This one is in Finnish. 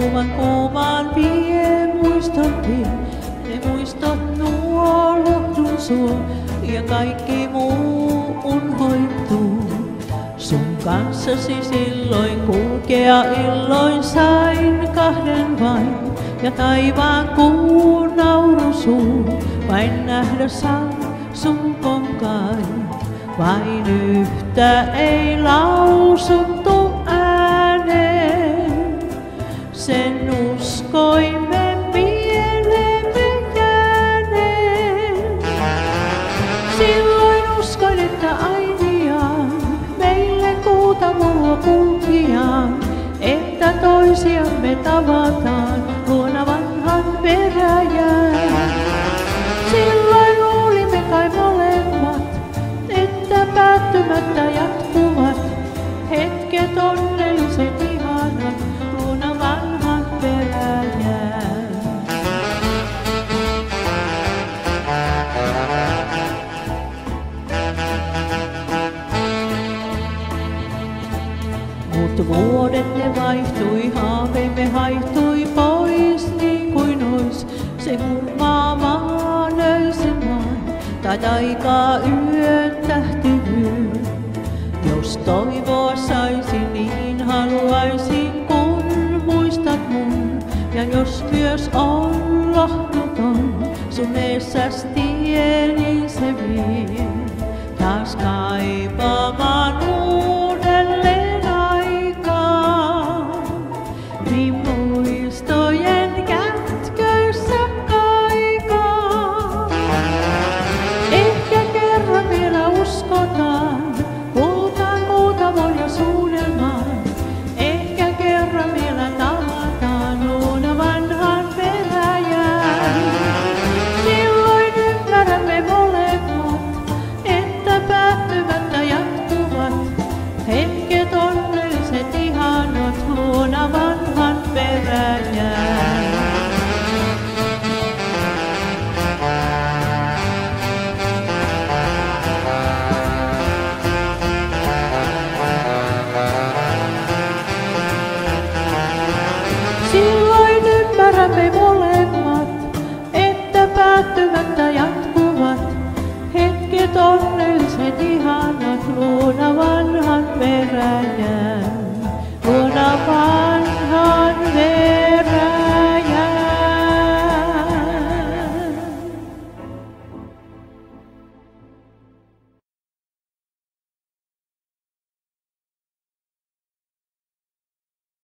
kuumaan vie muiston tien. Ne muistot nuo lohdun suo ja kaikki muu unhoittuu. Sun kanssasi silloin kulkea illoin sain kahden vain. Ja taivaan kuun nauru suu, vain nähdä saa sun konkain. Vain yhtä ei lausuttu ääneen, sen uskoimme mielemme jääneen. Silloin uskoin, että ainiaan meille Kuutamoa kulkijaan, että toisiamme tavataan luona vanhan peräjään. Silloin luulimme kai molemmat, että päättymättä jatkuvat hetket onnelliset ihanat luona vanhan peräjään. Mut vuodet ne vaihtui, haaveimme haihtui pois niin kuin ois se hurmaava löysemään tai taikaa yön tähtyvyy. Jos toivoa saisin, niin haluaisin kun muistat mun. Ja jos myös on lohduton, sun eessäs tieni se vie taas kaipaamaan uudelleen aikaa. Niin muistojen kätköissä kaikaa. Ehkä kerran vielä uskotaan kultaan Kuutamon ja suunnelmaan. Ehkä kerran vielä tavataan luona vanhan peräjään. Silloin ymmärrämme molemmat, että päättymättä jatkuvat hetket onnelliset ihanat luona vanhan peräjään. Silloin ymmärrämme molemmat, että päättymättä jatkuvat hetket onnelliset ihanat luona vanhan peräjään. Luona vanhan